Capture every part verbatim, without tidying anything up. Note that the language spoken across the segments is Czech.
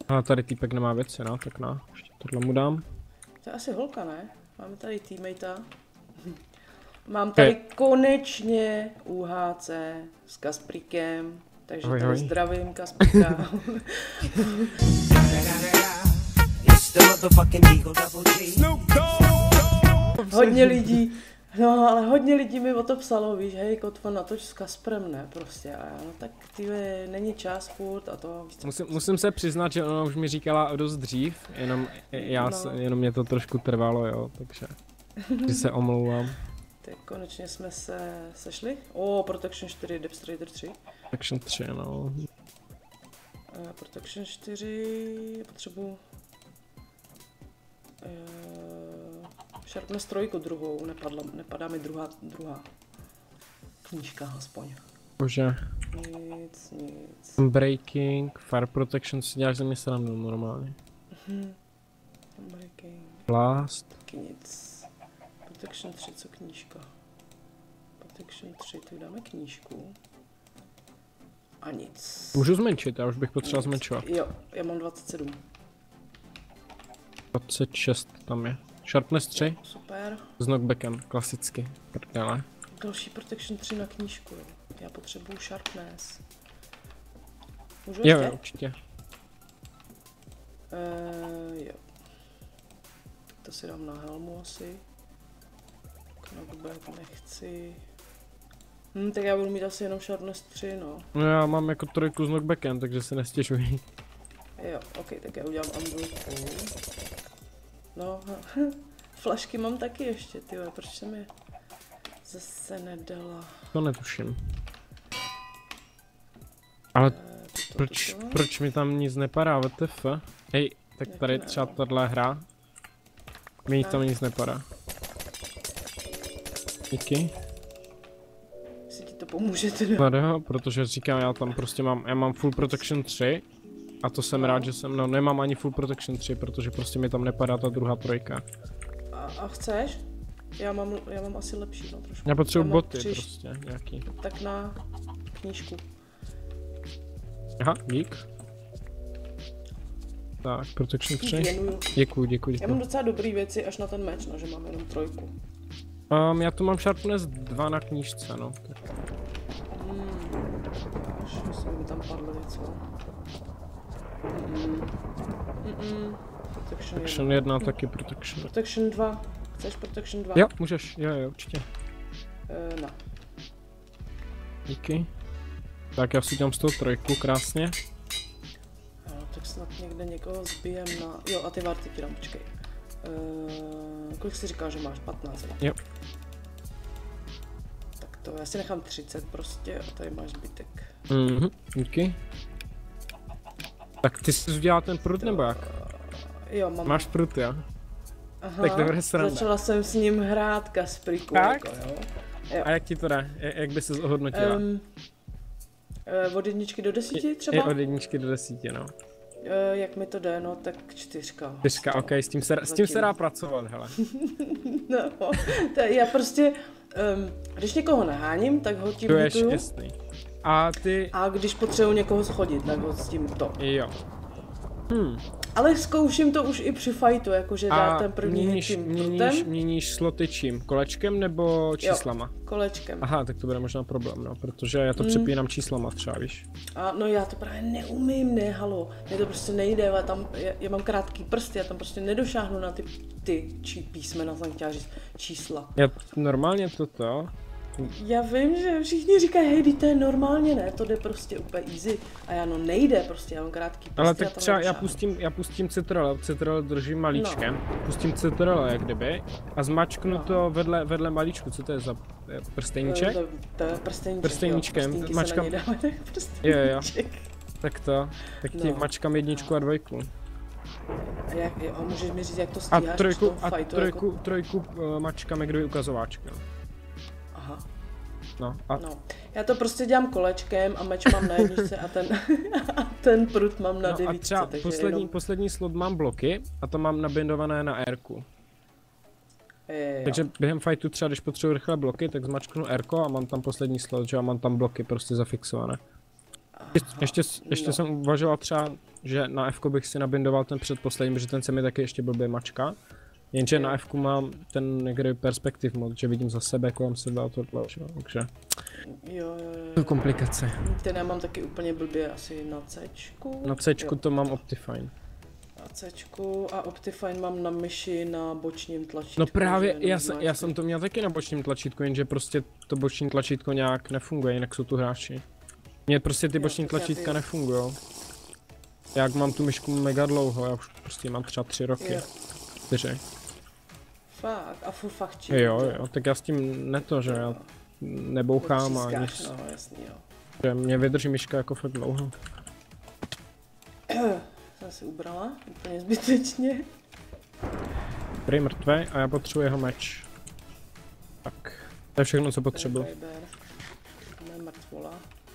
A tady týpek nemá věci, no, tak no, ještě tohle mu dám. To je asi holka, ne? Máme tady teammatea. Mám tady je. konečně U H C s Kasprikem, takže ahoj, tady ahoj. Zdravím Kasprika. Hodně lidí, no ale hodně lidí mi o to psalo, víš, hej, Kotva, natoč s Kasprem, ne, prostě, a já, no tak tyhle, není čas furt a to. Víš, musím, musím se přiznat, že ona už mi říkala dost dřív, jenom, já, no. jenom mě to trošku trvalo, jo, takže, že se omlouvám. Tak konečně jsme se sešli. O, oh, Protection čtyři, Depth Strider tři. Protection tři, no. Uh, Protection čtyři, potřebuji uh, Sharpness trojku druhou, nepadla, nepadá mi druhá, druhá knížka aspoň. Bože. Nic, nic. Breaking, Fire Protection si děláš ze mě srandu normálně. Mhm. Breaking. Blast. Taky nic. Protection tři, co knížka? Protection tři, tu dáme knížku. A nic. Můžu zmenšit, já už bych potřeboval zmenšovat. Jo, já mám dvacet sedm. dvacet šest tam je. Sharpness tři. Super. S knockbackem, klasicky. Prdele. Další Protection tři na knížku, jo. Já potřebuju Sharpness. Můžu jo, ještě? Jo, určitě. Uh, jo. To si dám na helmu asi. Knockback nechci. Hm, tak já budu mít asi jenom Sharpness tři, no. No já mám jako trojku s knockbackem, takže se nestěžuji. Jo, ok, tak já udělám Unbreak. No, flašky mám taky ještě, tyhle, proč jsem je zase nedala? To netuším. Ale e, to, proč, to, to. proč mi tam nic nepadá, W T F? Hej, tak jak tady ne, třeba tahle hra. Mi tam nic nepadá. Díky. Jestli ti to pomůže teda. Padá, protože říkám, já tam prostě mám, já mám full protection tři. A to jsem no. rád, že jsem, no nemám ani full protection tři, protože prostě mi tam nepadá ta druhá trojka. A, a chceš? Já mám, já mám asi lepší, no trošku. Já potřebuji boty tři, prostě, nějaký. Tak na knížku. Aha, dík. Tak, protection tři. Věnuju. Děkuji, děkuji, děkuji. Já mám docela dobrý věci až na ten meč, no, že mám jenom trojku. Um, já tu mám Sharpness dva na knížce, no. Hmm, až myslím, by tam padlo něco. Mm-mm. Mm-mm. Protection, Protection jedna, taky Protection. Protection dva. Chceš Protection dva? Jo, můžeš, jo, jo, určitě. Uh, no. Díky. Tak já si dělám z toho trojku, krásně. No, tak snad někde někoho zbijem na... Jo, a ty varty ti dám, počkej. Uh, kolik jsi říkal, že máš? patnáct. Jo. Tak to, já si nechám třicet prostě a tady máš zbytek. Mhm, díky. Tak ty jsi udělal ten prut nebo jak? Jo, mám. Máš prut, jo? Aha, tak dobré sranda. Začala jsem s ním hrát Kaspriku, tak? Jako, jo. Jo. A jak ti to dá? Jak by ses ohodnotila? Um, uh, od jedničky do desíti třeba? Je od jedničky do desíti, no. Uh, jak mi to jde, no tak čtyřka. Čtyřka, ok, s tím se, s tím se dá pracovat, hele. No, to já prostě, um, když někoho naháním, tak ho tím hituju. Jasný. A ty... A když potřebuji někoho schodit, tak ho s tím to. Jo. Hmm. Ale zkouším to už i při fightu, jakože dát ten první měníš, tím měníš, měníš sloty čím? Kolečkem nebo číslama? Jo, kolečkem. Aha, tak to bude možná problém, no, protože já to mm. přepínám číslama třeba, víš. A no já to právě neumím, ne, halo, mě to prostě nejde, ale tam, já, já mám krátký prsty, já tam prostě nedošáhnu na ty, ty či písmena, jsem chtěla říct, čísla. Já normálně toto... Já vím, že všichni říkají, hej, to je normálně, ne, to jde prostě úplně easy. A já no nejde prostě, já mám krátký prsty. Ale tak třeba já pustím, já pustím Ctrl, Ctrl držím malíčkem, no. Pustím Ctrl jak kdyby a zmačknu no. to vedle, vedle malíčku, co to je za prstejníček? To, to je prstejníček, prstejníčkem, jo, mačkám, jo, jo, tak to, tak ti no. mačkám jedničku no. a dvojku. A, jak, jo, a můžeš mi říct, jak to stíháš? A trojku, a fightu, trojku, jako... trojku uh, mačkám jak kdyby ukazováčka. Aha. No, a... no, já to prostě dělám kolečkem a meč mám na jedničce a ten, a ten prut mám na no devítce. A třeba poslední, jenom... poslední slot mám bloky a to mám nabindované na R-ku. Je, Takže během fightu třeba, když potřebuji rychle bloky, tak zmačknu R-ko a mám tam poslední slot, že a mám tam bloky prostě zafixované. Ještě, ještě, ještě no. jsem uvažoval třeba, že na F bych si nabindoval ten předposlední, protože ten se mi taky ještě blbě mačka. Jenže na F mám ten někdy perspektiv mod, že vidím za sebe, kolem sebe a tohle, takže... Jo, jo, jo. To komplikace. Ten já mám taky úplně blbě asi na Cčku. Na Cčku to mám Optifine. Na Cčku a Optifine mám na myši na bočním tlačítku. No právě, já, jsem, já jsem to měl taky na bočním tlačítku, jenže prostě to boční tlačítko nějak nefunguje, jinak jsou tu hráči. Mně prostě ty boční tlačítka nefungují. Jak mám tu myšku mega dlouho, já už prostě mám třeba tři roky. Jo. Čtyři. Fakt, a furt fakt či? Jo, jo, tak já s tím neto, že já nebouchám a nic. No, jasný, jo. Že mě vydrží myška jako fakt dlouho. Jsem si ubrala, úplně zbytečně. Prý mrtvej a já potřebuji jeho meč. Tak, to je všechno, co potřebuji. Ne mrtvola.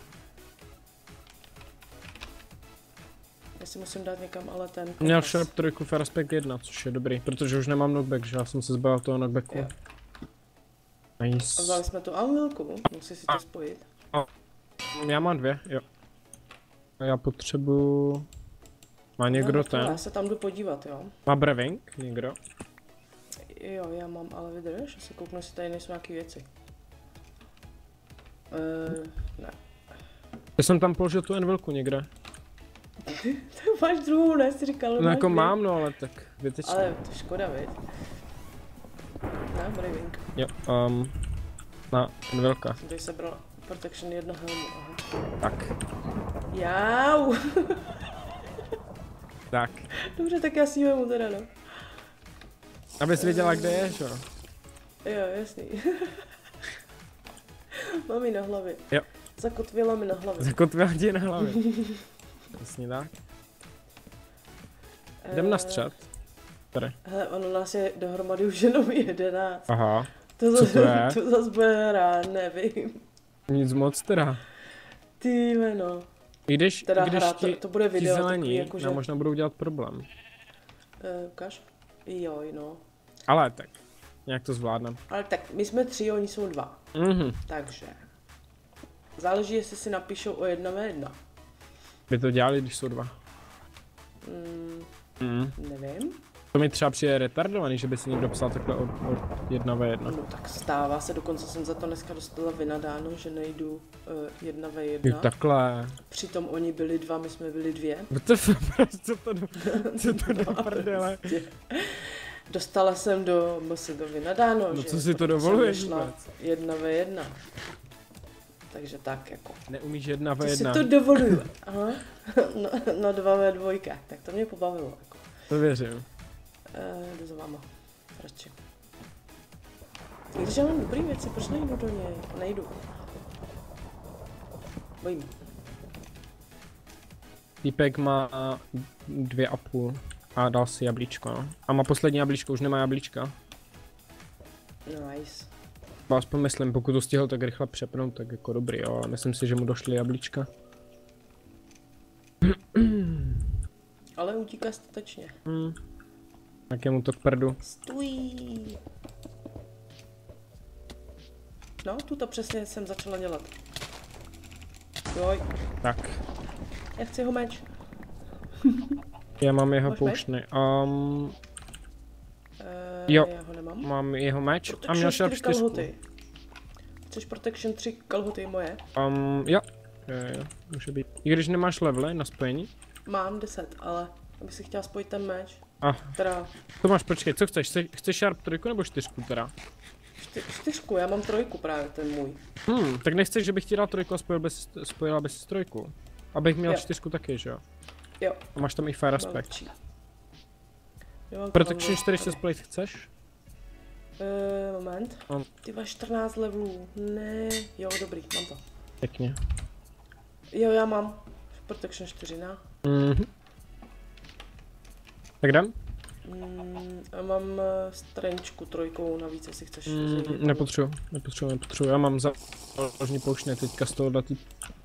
Já si musím dát někam ale ten kompas. Měl Sharp trojku v Respect jedna, což je dobrý, protože už nemám knockback, že já jsem se zbavil toho knockbacku. Jo. Nice. A vzali jsme tu Amilku, musí si to spojit. A, já mám dvě, jo. A já potřebuji... Má někdo no, ten? Já se tam jdu podívat, jo. Má Breving někdo? Jo, já mám, ale vydrž, já se kouknu, jestli tady nejsou nějaký věci. Uh, ne. Já jsem tam položil tu envilku někde. Ty máš druhou, ne? Jsi říkal, no jako dvě. mám, no ale tak vytečně. Ale to škoda, viď? Ne, Breving. Jo, um, na envilka. Jsem tady sebral Protection jedna helmu, aha. Tak. Jau! Tak. Dobře, tak já si ji vemu teda, no. Abys věděla, kde je, že jo? Jo, jasný. Mám ji na hlavě. Jo. Zakotvila mi na hlavě. Zakotvila ti na hlavě. Jasně tak. Jdem na střed. Tady. Hele, ono nás je dohromady už jenom jedenáct. Aha. To co zas, to je? To zase bude hrát, nevím. Nic moc teda. Ty jméno. I když, teda když hra, ti, to, to bude video ti zelení takový, jakože... nám možná budou dělat problém. Uh, ukaž? Jo, no. Ale tak, nějak to zvládnem. Ale tak, my jsme tři, oni jsou dva. Mhm. Takže. Záleží, jestli si napíšou o jedna ve jedna. By to dělali, když jsou dva. Mm, Mm. nevím. To mi třeba přijde retardovaný, že by si někdo psal takhle od, od jedna ve jedna. No tak stává se, dokonce jsem za to dneska dostala vynadáno, že nejdu uh, jedna ve jedna. Jo, takhle. Přitom oni byli dva, my jsme byli dvě. To, co to do, co to do prdele? Dostala jsem do M S do vynadáno, No že co si to dovoluješ vůbec? Jedna ve jedna. Takže tak jako. Neumíš jedna ve Ty jedna. si to dovoluju. Aha. No, no dva ve dvojka. Tak to mě pobavilo. Jako. To věřím. Uh, jdu za váma. Radši. I když já mám dobrý věci, proč nejdu do něj? Nejdu. Bojím. Týpek má dvě a půl a dal si jablíčko, no. A má poslední jablíčko, už nemá jablíčka. Nice. Já aspoň myslím, pokud to stihl tak rychle přepnout, tak jako dobrý, jo, ale myslím si, že mu došly jablíčka. Ale utíká statečně. Hmm. Tak je mu to k prdu. Stůj. No, tuto přesně jsem začala dělat. Joj. Tak. Já chci ho meč. Já mám jeho Máš pouštny. Um, Uh, jo, já ho nemám. mám jeho meč Protection a měl šel čtyři čtyřku. kalhoty. Chceš Protection tři kalhoty moje? Um, jo. Jo, jo, může být. I když nemáš levely na spojení? Mám deset, ale abych si chtěla spojit ten meč. Ah, Teda to máš, počkej, co chceš? Chce, chceš Sharp trojku nebo čtyřku teda? čty, čtyřku, já mám trojku právě, ten můj. Hmm, tak nechceš, že bych ti dal trojku a spojil bys, spojila bys trojku? Abych měl Jo. čtyřku taky, že jo? Jo. A máš tam i Fire Respect. Lepší. Já mám Protection tam- čtyři se spojit chceš? Uh, moment. Mám. Ty máš čtrnáct levelů. Ne. Jo, dobrý, mám to. Pěkně. Jo, já mám. Protection čtyři, ne? Mhm. Tak jdem? Mm, a mám uh, strančku trojkou navíc, jestli chceš. Mm, zajít. nepotřebuji, nepotřebuji, nepotřebuji. Já mám za ložní pouštny teďka z toho datý.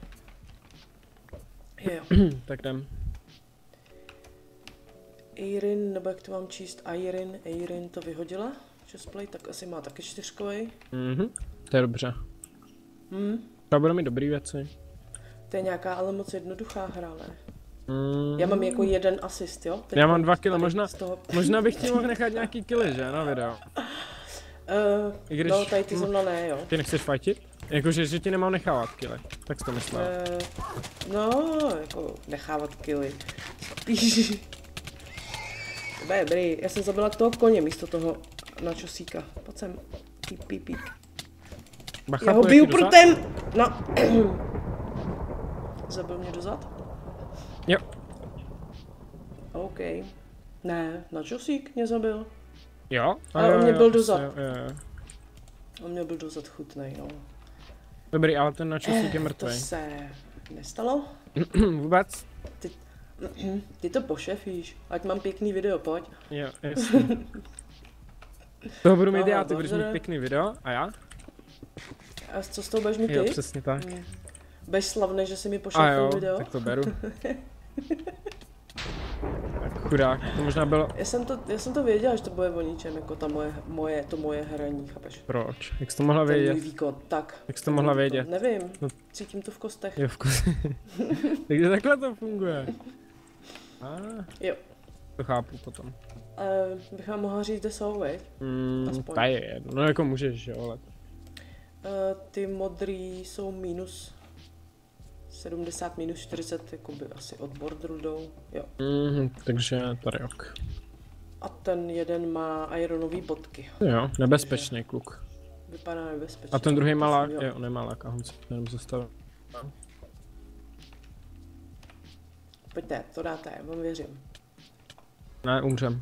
Jo. Tak jdem. Eirin, nebo jak to mám číst? Eirin, Eirin to vyhodila. Chestplate, tak asi má taky čtyřkovej. Mhm. To je dobře. Hm. To bude mít dobrý věci. To je nějaká ale moc jednoduchá hra, ne? Mm. Já mám jako jeden asist, jo? Teď Já mám dva kily, možná, toho... možná bych ti mohl nechat nějaký kily, že, na video. Uh, I když... No, tady ty zrovna ne, jo. Ty nechceš fightit? Jakože, že ti nemám nechávat kily, tak jsi to myslel. Uh, no, jako nechávat kily. Spíš... Dobrý, já jsem zabila toho koně místo toho načosíka. Pojď sem. Píp, píp, píp. Bacha, Já ho biju prutem! No. Zabil mě dozad? Jo. OK. Ne, načosík mě zabil. Jo? Ale on mě byl dozad. Jo, jo, jo. On mě byl dozad chutnej, no. Dobrý, ale ten načosík eh, je mrtvý. To se nestalo? Vůbec? Ty, ty to pošefíš, ať mám pěkný video, pojď. Jo, jasně. Toho budu mít Aha, já, ty budeš dobře. mít pěkný video, a já? A co s tou budeš mít ty? Jo, přesně tak. Hmm. Budeš slavný, že si mi A pošefil jo, video? tak to beru. Tak chudák, to možná bylo... Já jsem to, já jsem to věděla, že to bude o ničem, jako ta moje, moje, to moje hraní, chápeš? Proč? Jak jsi to mohla Ten vědět? můj výkon, tak. Jak jsi to mohla vědět? Nevím, No. cítím to v kostech. Jo, v kuse. Takže takhle to funguje. A, Jo. to chápu potom. Uh, bych vám mohla říct, kde jsou, veď? Mm, Aspoň. ta je jedno, no jako můžeš, jo, ale... Uh, ty modrý jsou minus sedmdesát, minus čtyřicet, jakoby asi od borderu jdou, jo. Mm, takže tady ok. A ten jeden má ironový bodky. Jo, nebezpečný kluk. Vypadá nebezpečně. A ten druhý malák, Jo. jo, on je malák, a on se jenom zastavil. Pojďte, to dáte, já vám věřím. Ne, umřem.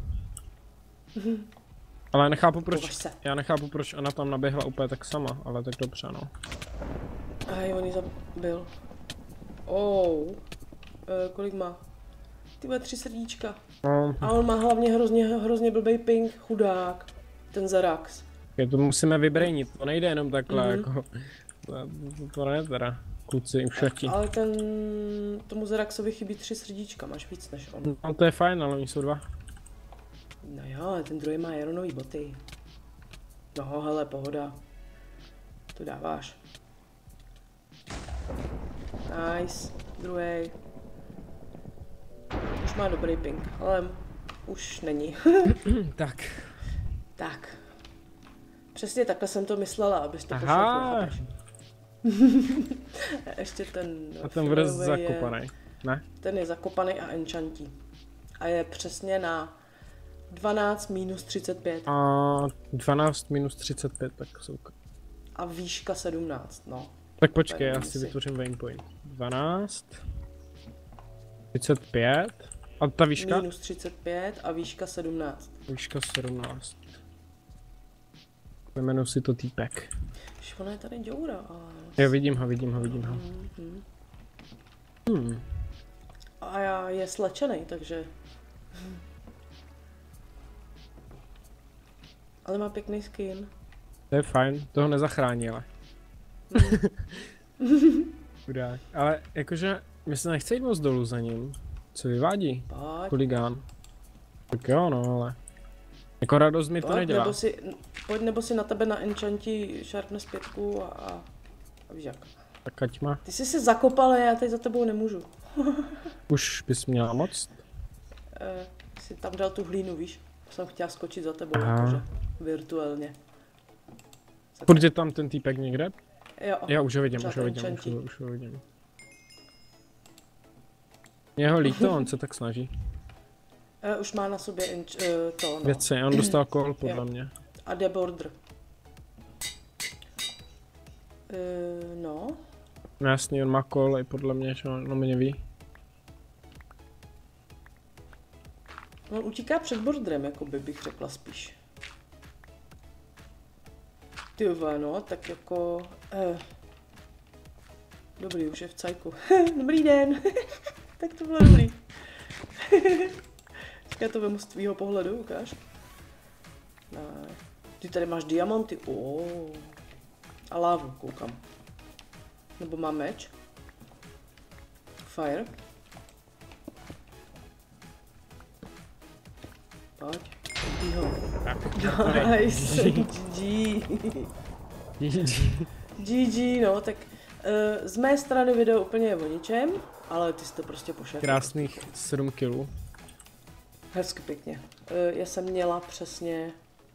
Ale nechápu Považ proč, se. já nechápu proč ona tam naběhla úplně tak sama, ale tak dobře, no. Aj, on ji zabil. Oh. E, kolik má? Ty bude tři srdíčka. No, A on má hlavně hrozně, hrozně blbej ping, chudák. Ten Zarax. je to musíme vybrejnit, to nejde jenom takhle, Mhm. jako... To, to, to ne teda, kluci už šatí. Ale ten, tomu Zaraxovi chybí tři srdíčka, máš víc než on. No to je fajn, ale oni jsou dva. No jo, ale ten druhý má ironový boty. No hele, pohoda. To dáváš. Nice, druhý. Už má dobrý ping, ale už není. Tak. Tak. Přesně takhle jsem to myslela, abys to Aha. pošel, chápeš? A ještě ten... A ten vrst fialový je- zakopaný, ne? Ten je zakopaný a enchantí. A je přesně na dvanáct minus třicet pět A dvanáct minus třicet pět, tak jsou. a výška sedmnáct, no. Tak počkej, já Nevím, si jestli- vytvořím waypoint. dvanáct, třicet pět, a ta výška? Minus třicet pět a výška sedmnáct. Výška sedmnáct. Pojmenuji si to týpek. Už ona je tady děura, ale... Jo, vidím ho, vidím ho, vidím ho. Mhm. Hmm. A já je slečený, takže... Ale má pěkný skin. To je fajn, toho nezachrání, ale. Chudák. Ale jakože, my se nechce jít moc dolů za ním. Co vyvádí? Pojď, Huligán. Tak jo, no, ale. Jako radost mi to pojď, nedělá. nebo si, pojď, nebo si na tebe na enchanti sharpness pětku a, a, a víš jak. Tak ať má. Ty jsi se zakopal a já teď za tebou nemůžu. Už bys měla moc? E, jsi tam dal tu hlínu, víš? Jsem chtěla skočit za tebou, Aha. jakože virtuálně. Furt je tam ten týpek někde? Jo, Já už ho vidím, pořád už ho vidím, už enchanti. ho, už ho vidím. Je ho líto, on se tak snaží. E, už má na sobě enč, e, to, no. Věci, on dostal call podle Jo. mě. A jde border. E, no, No jasný, on má call i podle mě, že on, on mě ví. on utíká před borderem, jako by bych řekla spíš. Ty vole, no, tak jako... Eh. Dobrý, už je v cajku. Dobrý den. Tak to bylo dobrý. Já to vemu z tvýho pohledu, ukáž. Ne. Ty tady máš diamanty, oh. A lávu, koukám. Nebo má meč. Fire. Pojď, ubij ho. Tak. Nice, G G. G G. G G, no, tak z mé strany video úplně o ničem, ale ty jsi to prostě pošel. Krásných sedm kilů. Hezky pěkně. Já jsem měla přesně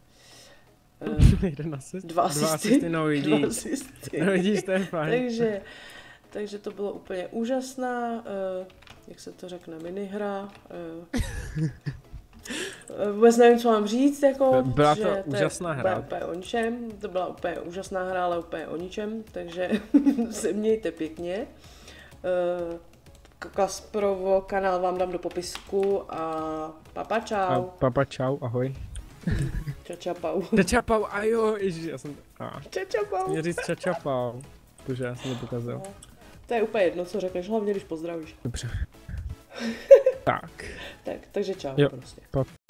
Jeden asist? dva asisty. Dva asisty, no vidíš. Dva asisty. No vidíš, to je fajn. takže, takže to bylo úplně úžasná, jak se to řekne, minihra. Vůbec nevím, co mám říct, jako, byla to že úžasná to hra. Úplně o ničem, to byla úplně úžasná hra, ale úplně o ničem, takže se mějte pěkně. Kasprovo kanál vám dám do popisku a papa čau. A papa čau, ahoj. Čačapau. Čačapau, a jo, ježiš, já jsem... A. Čačapau. Mě říct čačapau. Protože já jsem to pokazil. No, to je úplně jedno, co řekneš, hlavně když pozdravíš. Dobře. Tak. Tak, takže čau Jo. prostě. Pa.